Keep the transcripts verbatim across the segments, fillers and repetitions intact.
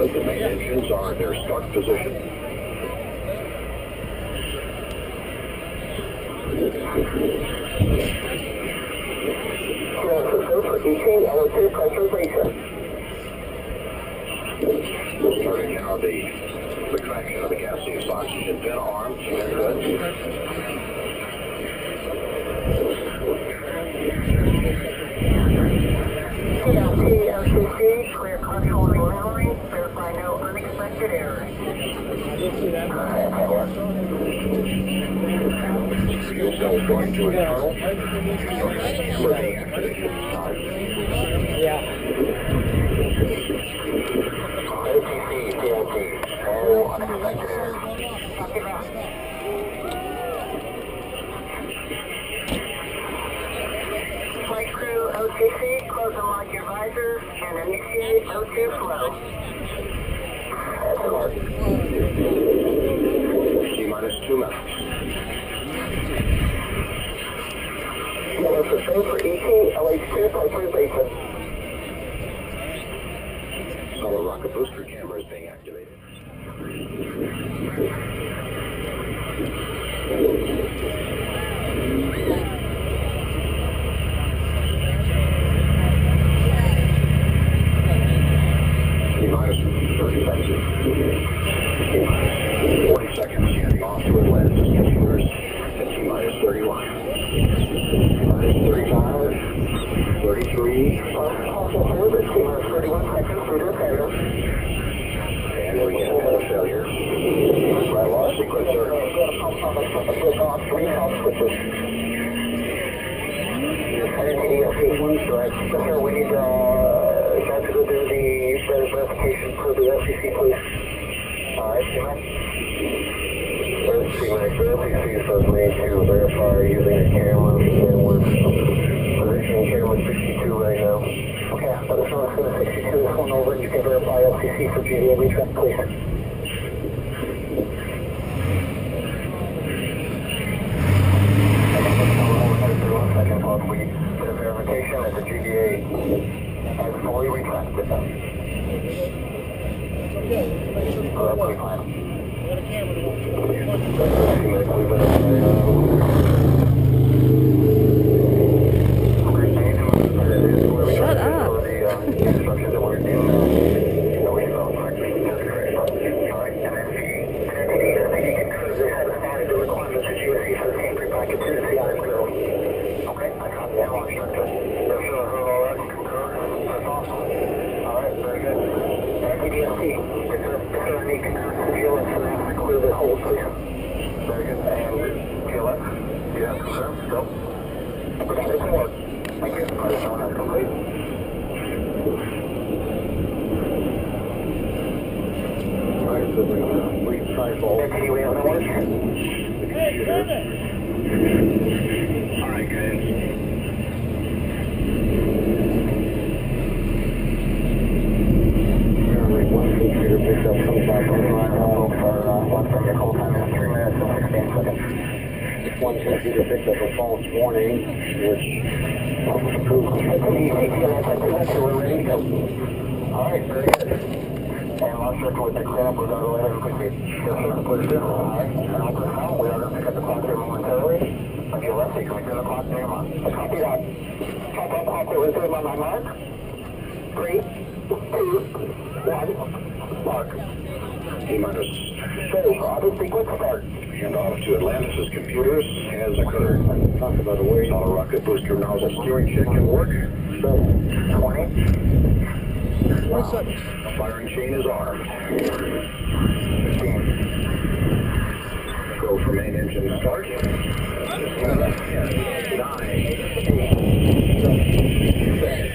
The main engines are in their start position. Starting now the retraction of the gaseous oxygen bin arms. Very good. T L T O C C, clear control and lowering, verify no unexpected errors. Fuel cells going to internal. Starting activation start. Yeah. O T C, T L T, no unexpected errors. Copy that. Flight crew O T C, close and lock your visor and initiate O two flow. T minus two minutes. Yellow for show for E T, L H two, approach basin. Solid rocket booster camera is being activated. T minus thirty seconds. forty seconds. Heading off to Atlantis. Computers at T minus thirty-one. T minus thirty-five. thirty-three. Also forward, T minus thirty-one seconds through to failure. And we get another failure. Right loss sequencer. Three top switches. Sir, we need uh, guys to go do the verification for the L C C, please. Alright, T-Max. T-Max, the L C C says we need to verify using the cameras, and we're positioning camera sixty-two right now. Okay, let us know for the sixty-two is going over, and you can verify L C C for G D A retrack, please. We did a verification that the G D A has fully retracted them. Uh, please fine. Shut up. Instructions that we're dealing with. No, we don't. Alright, and then he concurs they had added the requirements that U S C for the entry packet to the C I M girl. Okay, I copy that one, instructor. Yes, sir, I heard all that and concur. That's awesome. Alright, very good. T D S T, is there, is there any concurrence to G L X for that to clear the whole, please? Very good. And G L X? Yes, sir. Go. Okay, report. Thank you. Alright, that one is complete. Alright, so we're going to retype all. Deputy, we have no one. Hey, Kermit! Alright, guys. One computer picks up twenty-five point nine home for uh, one from your call time is three minutes and sixteen seconds. One computer picked up a false warning, which proves we're ready to go. Alright, very good. And launch circle with the cleanup, we're going to go ahead and quickly. Yes, sir, please do. Alright, and I'll confirm, we are going to pick up the clock here momentarily. On your left, you can return the clock near my. Copy that. Top up clock will return on my mark. Three, two, one, mark. T minus. So, auto sequence start. Handoff to Atlantis' computers has occurred. Talk about a way. Solid rocket booster nozzle steering check can work. twenty. One second. Firing chain is armed. Go for main engine start. ten, nine, eight, seven, six.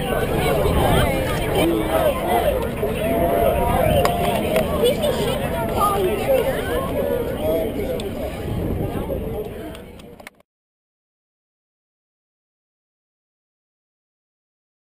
Shuttle